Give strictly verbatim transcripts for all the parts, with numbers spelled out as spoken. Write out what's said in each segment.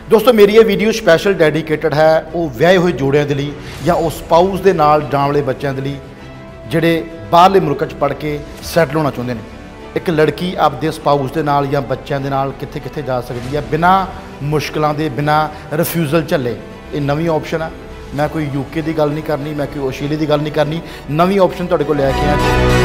दोस्तों मेरी ये वीडियो स्पैशल डेडिकेटेड है वो ਵਿਆਹੇ ਹੋਏ ਜੋੜਿਆਂ ਦੇ ਲਈ ਜਾਂ ਉਹ ਸਪਾਊਸ ਦੇ ਨਾਲ ਜਾਣ ਵਾਲੇ ਬੱਚਿਆਂ ਦੇ ਲਈ ਜਿਹੜੇ ਬਾਹਰਲੇ ਮੁਲਕਾਂ 'ਚ ਪੜ੍ਹ ਕੇ ਸੈਟਲ ਹੋਣਾ ਚਾਹੁੰਦੇ ਨੇ। ਇੱਕ ਲੜਕੀ ਆਪਦੇ ਸਪਾਊਸ ਦੇ ਨਾਲ ਜਾਂ ਬੱਚਿਆਂ ਦੇ ਨਾਲ ਕਿੱਥੇ ਕਿੱਥੇ ਜਾ ਸਕਦੀ ਹੈ ਬਿਨਾਂ ਮੁਸ਼ਕਲਾਂ ਦੇ, ਬਿਨਾਂ ਰਿਫਿਊਜ਼ਲ ਝੱਲੇ। ਇਹ ਨਵੀਂ ਆਪਸ਼ਨ ਹੈ। मैं कोई यूके की गल नहीं करनी, मैं कोई आस्ट्रेलिया की गल नहीं करनी, नवी ऑप्शन तुहाडे कोल लैके आया।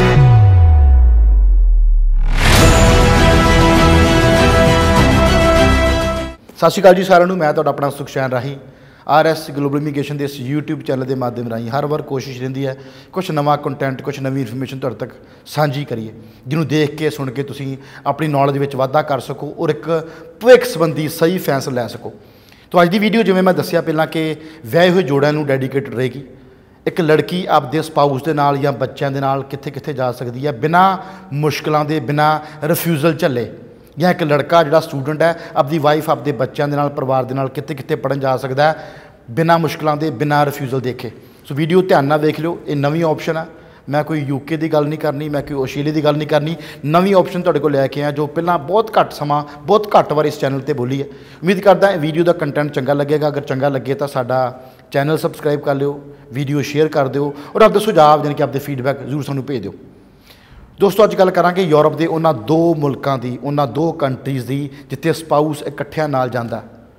सत श्री अकाल जी सारिਆਂ ਨੂੰ, मैं तुहाडा अपना Sukhchain Rahi R S global immigration के इस यूट्यूब चैनल के माध्यम राही हर बार कोशिश रहिंदी है कुछ नवा कंटेंट, कुछ नवी इन्फॉर्मेशन तुहाडे तक साझी करिए, जिन्होंने देख के सुन के तुसीं अपनी नॉलेज में वाधा कर सको और एक भविख संबंधी सही फैसला लै सको। तो अज की वीडियो जिवें मैं दस्सिया पहलां कि ਵਿਆਹੇ ਹੋਏ ਜੋੜਿਆਂ ਨੂੰ डेडिकेटेड रहेगी। एक लड़की आपदे स्पाउस के नाल या बच्चों के नाल कित्थे कित्थे जा सकती है बिना मुश्किलों के, बिना रिफ्यूजल झल्ले। या एक लड़का जिहड़ा स्टूडेंट है आपकी वाइफ आपदे बच्चों के नाल, परिवार के नाल कित्थे कित्थे पढ़न जा सकता है बिना मुश्किलों के, बिना रिफ्यूजल देखे। सो वीडियो ध्यान नाल देख लो, ये नवी ऑप्शन है। मैं कोई यूके की गल नहीं करनी, मैं कोई आस्ट्रेलिया की गल नहीं करनी, नवी ऑप्शन तुहाडे कोल लैके आया जो पहलां बहुत घट समा, बहुत घट बार इस चैनल पर बोली है। उम्मीद करदा वीडियो का कंटेंट चंगा लगेगा। अगर चंगा लगे तो साडा चैनल सबसक्राइब कर लियो, वीडियो शेयर कर दिओ और आपके सुझाव यानी कि आपके फीडबैक जरूर सानूं भेज दिओ। दोस्तों अज गल करांगे यूरोप के उन्हां दो मुल्कां दी, उन्हां दो कंट्रीज़ की जिथे स्पाउस इकट्ठिया नाल जांदा।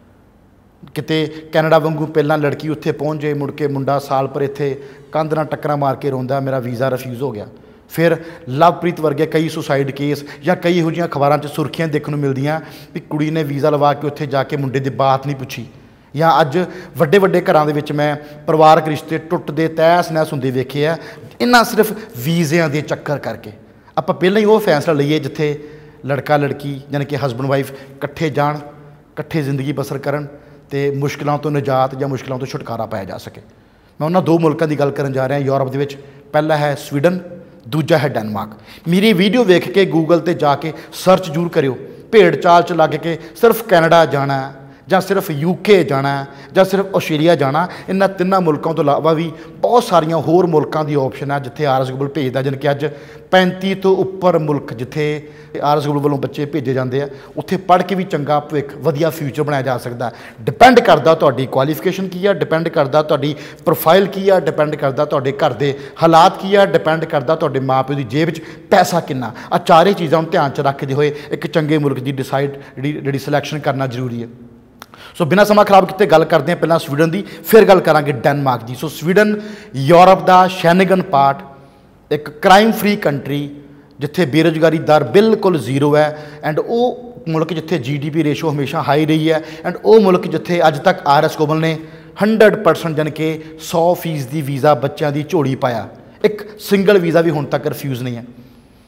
किते कैनेडा वांगू पहलां लड़की उत्थे पहुँच जाए, मुड़ के मुंडा साल पर इत्थे कंध नाल टक्करां मार के रोंदा मेरा वीज़ा रिफ्यूज़ हो गया। फिर लवप्रीत वर्गे कई सुसाइड केस या कई इहो जिहियां अखबारां 'च सुर्खियां देखने को मिलदियां भी कुड़ी ने वीज़ा लवा के उत्थे जाके मुंडे की बात नहीं पुछी। या अज वड्डे वड्डे घरां दे विच मैं परिवारक रिश्ते टुटदे तैस नैस हुंदे वेखे आ, इन्हां सिर्फ वीज़िਆਂ दे चक्कर करके। आपां पहिलां ही वो फैसला लईए जिथे लड़का लड़की यानी कि हसबैंड वाइफ इकट्ठे जाण, इकट्ठे जिंदगी बसर करन ते मुश्किलों तो निजात या मुश्किलों तो छुटकारा पाया जा सके। मैं उन्होंने दो मुल्कों की गल करन जा रहा यूरोप के विच। पहला है स्वीडन, दूजा है डेनमार्क। मेरी वीडियो वेख के गूगल पर जाके सर्च जरूर करियो, भेड़ चाल च लग के सिर्फ कैनेडा जाना है ਜਾਂ सिर्फ यूके जाना है ਜਾਂ सिर्फ आस्ट्रेलिया जाना। इन्हां तिन्नां मुल्कों तो इलावा भी बहुत सारिया होर मुल्कों की ऑप्शन है जिथे आर एस ग्लोबल भेजदा। जानी कि अज पैंती तो उपर मुल्क जिथे आर एस ग्लोबल वालों बच्चे भेजे जाते हैं, उत्थे पढ़ के भी चंगा भविख वधिया फ्यूचर बनाया जा सकता है। डिपेंड करता तुहाडी क्वालिफिकेशन की है, डिपेंड करता तुहाडी प्रोफाइल की है, डिपेंड करता तुहाडे घर के हालात की है, डिपेंड करता तुहाडे माँ प्यो की जेब च पैसा किन्ना। आ चारे चीज़ों को ध्यान च रखते हुए एक चंगे मुल्क की डिसाइड जी सिलैक्शन करना जरूरी है। सो बिना समा खराब किए गल करते हैं पहला स्वीडन की, फिर गल करांगे डेनमार्क की। सो स्वीडन यूरोप का शैनेगन पार्ट, एक क्राइम फ्री कंट्री जिथे बेरोजगारी दर बिल्कुल जीरो है एंड वो मुल्क जिथे जी डी पी रेशो हमेशा हाई रही है एंड वो मुल्क जिथे अज तक आर एस ग्लोबल ने हंड्रड परसेंट यानी कि सौ फीसदी वीज़ा बच्चों की झोली पाया। एक सिंगल वीज़ा भी हुण तक रिफ्यूज़ नहीं है।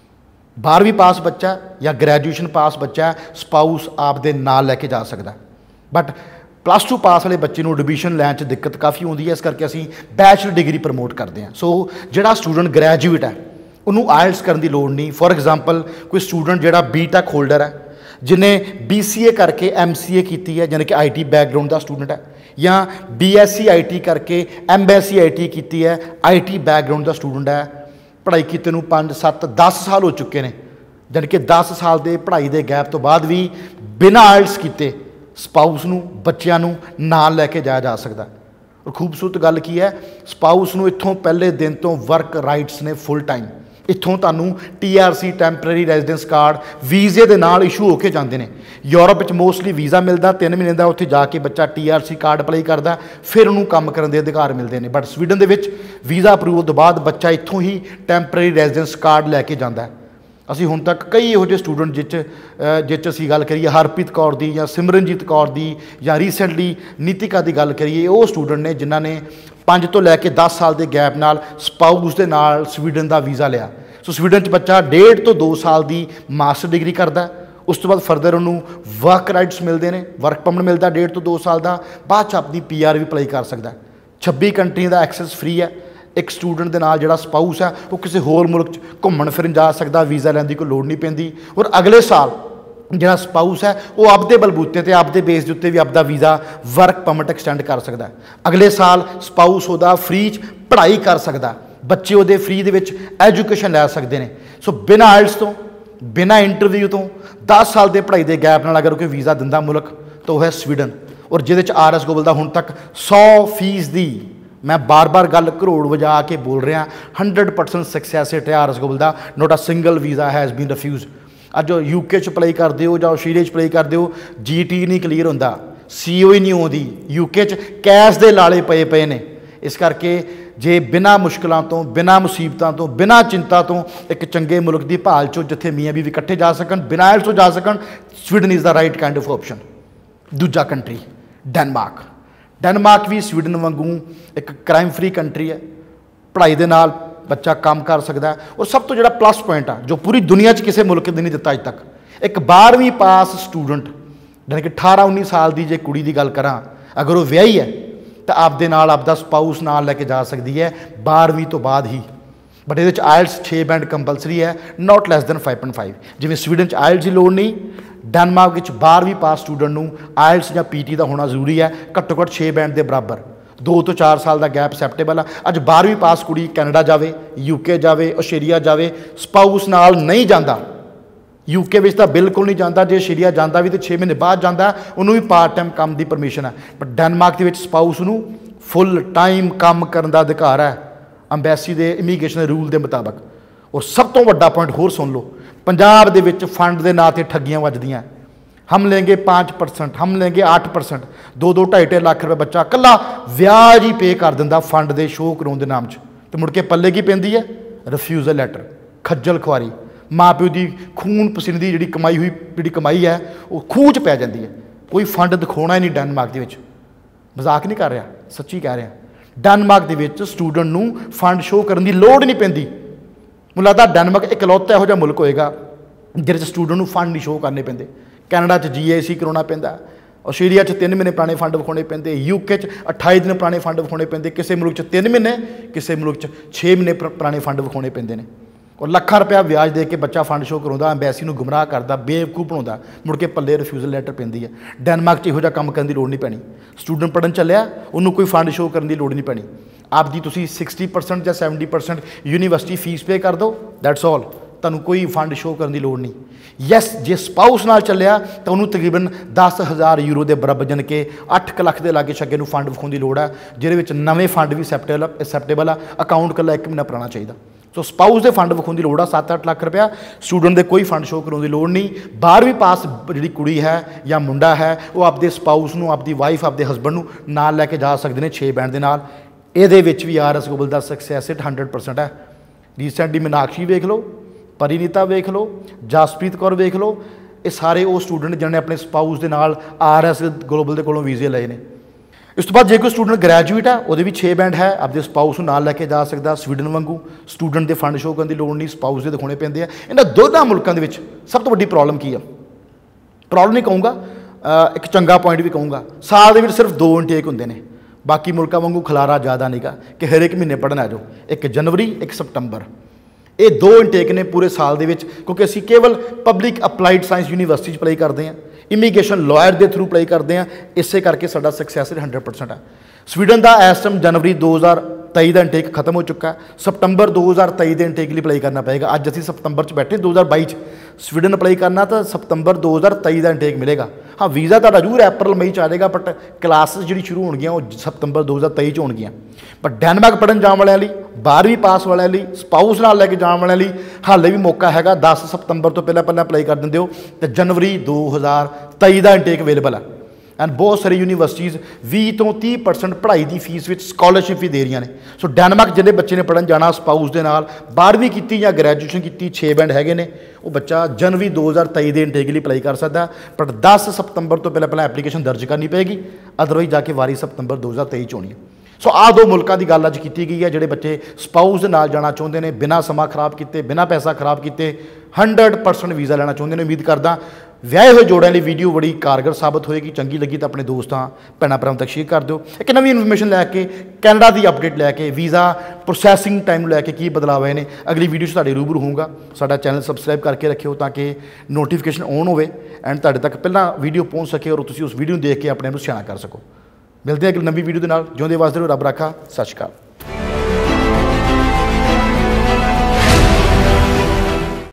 बारहवीं पास बच्चा या ग्रैजुएशन पास बच्चा स्पाउस आप दे नाल लैके जा सकता है, बट प्लस टू पास वाले बच्चे को एडमिशन लैन च दिक्कत काफ़ी आती है। इस करके असीं बैचलर डिग्री प्रमोट करते हैं। सो जिहड़ा स्टूडेंट ग्रैजुएट है उन्होंने आयल्स करने की लोड़ नहीं। फॉर एग्जाम्पल कोई स्टूडेंट जिहड़ा बी टैक होल्डर है, जिन्हें बी सी ए करके एम सी ए की है यानी कि आई टी बैकग्राउंड का स्टूडेंट है, या B S C I T करके M S C I T की है, आई टी बैकग्राउंड का स्टूडेंट है, पढ़ाई किते नूं पाँच सत्त दस साल हो चुके हैं, यानी कि दस साल के पढ़ाई के गैप तो बाद भी बिना आयल्स किते स्पाउस नूं बच्चों नूं नाल लैके जाया जा सकता। और खूबसूरत गल की है, स्पाउस नूं इत्थों पहले दिन तो वर्क राइट्स ने फुल टाइम। इत्थों तुहानूं T R C temporary residence card वीज़े के नाल इशू होके जाते हैं। यूरोप में मोस्टली वीज़ा मिलता तीन महीने का, उत्थे जाके बच्चा T R C card apply करता, फिर उन्होंने काम करने के अधिकार मिलते हैं। बट स्वीडन के वीज़ा अप्रूवल तो बाद बच्चा इत्थों ही टैंपरेरी रेजिडेंस कार्ड लैके जाता है। असी हुण तक कई इहो जिहे स्टूडेंट जिच जिच असी गल करिए हरप्रीत कौर दी या सिमरनजीत कौर दी या रीसेंटली नीतिका की गल करिए, वो स्टूडेंट ने जिन्हां ने पाँच तो लैके दस साल के गैप नाल स्पाउस के नाल स्वीडन का वीज़ा लिया। सो स्वीडन च बच्चा डेढ़ तो दो साल की मास्टर डिग्री करता है, उस तो बाद फरदर उन्होंने वर्क राइट्स मिलते हैं, वर्क परमिट मिलता डेढ़ तो दो साल का, बाद च अपनी पी आर भी अप्लाई कर सकता है। छब्बी कंट्रियों का एक्सैस फ्री है। एक स्टूडेंट के नाल जिहड़ा स्पाउस है वो किसी होर मुल्क घूमन फिरन जा सकता, वीज़ा लैन की कोई लोड़ नहीं पैंदी। और अगले साल जिहड़ा स्पाउस है वो आपदे बलबूते ते आपदे बेस के उत्ते भी आपदा वीज़ा वर्क परमिट एक्सटेंड कर सकता है। अगले साल स्पाउस उहदा फ्री च पढ़ाई कर सकता, बच्चे उहदे फ्री दे विच एजुकेशन लै सकते हैं। सो बिना आइल्स तो, बिना इंटरव्यू तो, दस साल के पढ़ाई के गैप नाल अगर कोई वीज़ा दिंदा मुल्क तो वह है स्वीडन। और जिहदे आर एस ग्लोबल का हुण तक सौ फीसदी, मैं बार बार गल करोड़ वजा के बोल रहा, हंड्रड परसेंट सक्सैस रेट है आर एस ग्लोबल का। Not a single visa has been refuse. अज यूके च अप्लाई करते हो जां आस्ट्रेलिया च अप्लाई करते हो, जी टी नहीं क्लीयर होंदा, सी ओ ही नहीं आती, यूके च कैश के लाले पे पे ने। इस करके जे बिना मुश्किलों तो, बिना मुसीबतों तो, बिना चिंता तो एक चंगे मुल्क की भाल चो जिथे मियाँ बीवी इकट्ठे जा सकन, बिना आइल्स तो जा सकन, Sweden is the right kind of option. दूजा कंट्री डेनमार्क। डेनमार्क भी स्वीडन वांगू एक क्राइम फ्री कंट्री है, पढ़ाई के नाल बच्चा काम कर सकता है। और सब तो जो प्लस पॉइंट आ जो पूरी दुनिया किसी मुल्क ने नहीं दिता अज तक, एक बारहवीं पास स्टूडेंट यानी कि अठारह उन्नीस साल की जे कुड़ी की गल करा, अगर वो विआही है तो आपदे नाल आपदा स्पाउस नाल लैके जा सकती है बारहवीं तो बाद ही। बट ये आयल्स छे बैंड कंपलसरी है, not less than five point five. जिमें स्वीडन आयल्स की लोड़ नहीं, डेनमार्क बारहवीं पास स्टूडेंट को आयल्स या पी टी का होना जरूरी है, घट्टो घट्ट छे बैंड के बराबर। दो तो चार साल का गैप एक्सेप्टेबल है। अज बारहवीं पास कुड़ी कैनेडा जाए, यूके जाए, आस्ट्रेलिया जाए, स्पाउस नाल नहीं जाता। यूके में तो बिल्कुल नहीं जाता, जो आस्ट्रेलिया जाता भी तो छे महीने बाद जाता, उन्होंने भी पार्ट टाइम काम की परमिशन है। बट डेनमार्क के स्पाउस को फुल टाइम काम करने का अधिकार है अंबैसी के इमीग्रेशन रूल के मुताबिक। और सब तो वड्डा पॉइंट होर सुन लो, पंजाब दे विच फंड के नाँ से ठगियां वजदियां। हम लेंगे पाँच परसेंट, हम लेंगे आठ परसेंट, दो दो ढाई ढाई लाख रुपये बच्चा कला व्याज ही पे कर दिंदा फंड के शो कराने के नाम च। तो मुड़ के पल्ले की पैंदी है, रिफ्यूजल लैटर, खज्जल खुआरी, माँ प्यो की खून पसीने की जी कमाई हुई जी कमाई है वो खूह च पै जाती है। कोई फंड दिखाना ही नहीं डेनमार्क के विच, मजाक नहीं कर रहा, सच्ची कह रहा। डेनमार्क के स्टूडेंट को फंड शो करने की लोड़ नहीं पैंदी। मुझे लगता डेनमार्क इकलौता इहो जिहा मुल्क होएगा जिहदे स्टूडेंट को फंड नहीं शो करने पैंदे। कैनेडा च जी आई सी कराना पैंदा, आस्ट्रेलिया च तीन महीने पुराने फंड विखाने पैंदे, यूके च अठाई दिन पुराने फंड विखाने पैंदे, किसी मुल्क च तीन महीने, किसी मुल्क च छे महीने पुराने फंड विखाने पैंदे ने। और लखा रुपया ब्याज दे के बच्चा फंड शो कराउंदा, अंबैसी को गुमराह करता, बेवकूफ बनाउंदा, मुड़ के पल्ले रिफ्यूजल लैटर पैंदी है। डेनमार्क च इहो जिहा काम करने की लोड़ नहीं पैनी। स्टूडेंट पढ़न चलिया, उन्होंने कोई फंड शो करने की लोड़ नहीं पैनी। आपकी तुसीं सिक्सटी परसेंट या seventy percent university fees pay कर दो, दैट्स ऑल, तुहानूं कोई फंड शो करने की लोड़ नहीं। यस जे स्पाउस नाल चलिया तो उन्होंने तकरीबन दस हज़ार यूरो के बराबर जन के अठ क लख के लागे छगे फंड विखाउण की लोड़ है, जिहदे नवे फंड भी एक्सैप्टेबल एक्सैप्टेबल आ, अकाउंट कला एक महीना पुराना चाहिए। सो स्पाउस के फंड विखाउण की लोड़ आ सत्त अठ लाख रुपया, स्टूडेंट के कोई फंड शो कराने की लोड़ नहीं। बारहवीं पास जी कुड़ी है या मुंडा है वो आपके स्पाउस को, आपकी वाइफ, आपके हसबैंड को नाल लैके जा सकते हैं छे बैंड के नाल। ये भी आर एस ग्लोबल का सक्सैस रेट हंड्रड परसेंट है। रीसेंटली मीनाक्षी वेख लो, परिनीता वेख लो, जसप्रीत कौर वेख लो, ये सारे वो स्टूडेंट जिन्होंने अपने स्पाउस के नाल आर एस ग्लोबल के कोलों वीजे लए ने। इस तो बाद जो कोई स्टूडेंट ग्रैजुएट है वो भी छे बैंड है, आपके स्पाउस को नाल लैके जा सकता। स्वीडन वांगू स्टूडेंट के फंड शो करने की लोड़ नहीं, स्पाउस के दिखाने पैंदे आ। इन्हां दोनों मुल्कों के सब तो वड्डी प्रॉब्लम की है, प्रॉब्लम नहीं कहूँगा, एक चंगा पॉइंट भी कहूँगा, साल के सिर्फ दो इनटेक होंगे ने। बाकी मुल्कों वांगू खलारा ज़्यादा नहीं गा कि हर एक महीने पढ़ना आ जाओ, एक जनवरी एक सितंबर, ये दो इनटेक ने पूरे साल के, क्योंकि असी केवल public applied science university apply करते हैं, इमीग्रेशन लॉयर के थ्रू अप्लाई करते हैं, इस करके साडा सक्सैस रेट हंड्रड परसेंट है। स्वीडन का इस टाइम जनवरी दो हज़ार तेई का इनटेक खत्म हो चुका है, सितंबर दो हज़ार तेई के इनटेक लिए अप्लाई करना पड़ेगा। अज असी सितंबर च बैठे दो हज़ार बई स्वीडन अप्लाई करना तो सितंबर दो हज़ार तेई का इनटेक मिलेगा। हाँ वीज़ा तो जरूर अप्रैल मई च आ जाएगा, बट क्लासिस जी शुरू होणगियां वो सितंबर दो हज़ार तेई च होणगियां। बट डेनमार्क पढ़न जाने वाले बारहवीं पास वाले स्पाउस नाल लैके जाने वाले हाले भी मौका है, दस सितंबर तो पहले पहले अप्लाई कर देंगे हो तो जनवरी दो हज़ार तेई का इनटेक अवेलेबल है। एंड बहुत सारी यूनीवर्सिटीज़ भी तो तीह परसेंट पढ़ाई की फीस में स्कॉलरशिप भी दे रही ने। सो डेनमार्क जिन्हें बच्चे ने पढ़न जाना स्पाउस के नाल बारहवीं की या ग्रैजुएशन की छे बैंड है ने, वो बच्चा जनवरी दो हज़ार तेई के इनटेक लिए अप्लाई कर सकता है। पर दस सितंबर तो पहले पहले एप्लीकेशन दर्ज करनी पेगी, अदरवाइज जाके वारी सितंबर दो हज़ार तेई च होनी है। सो आ दो मुल्कों की गल अज की गई है, जोड़े बच्चे स्पाउस के नाल जाना चाहते हैं, बिना समा खराब किए, बिना पैसा खराब किए, हंड्रड परसेंट वीज़ा लेना चाहते हैं। उम्मीद करदा व्याहे हुए जोड़ों लिए वीडियो बड़ी कारगर साबित होएगी। चंगी लगी तो अपने दोस्तों भैनों भरावां तक शेयर कर दो। एक नवी इन्फॉर्मेशन लैके कैनेडा की अपडेट लैके वीज़ा प्रोसैसिंग टाइम लैके की बदलाव आए ने, अगली वीडियो तुहाडे रूबरू होऊंगा। साडा चैनल सबसक्राइब करके रखियो ताकि नोटिफिकेशन ऑन होवे एंड तुहाडे तक पहला वीडियो पहुँच सके और तुसीं उस वीडियो देख के अपने आप नूं सियाणा कर सको। मिलते हैं अगली नवी वीडियो के नाल। जिउंदे वासदे रहो, रब राखा, सत श्री अकाल।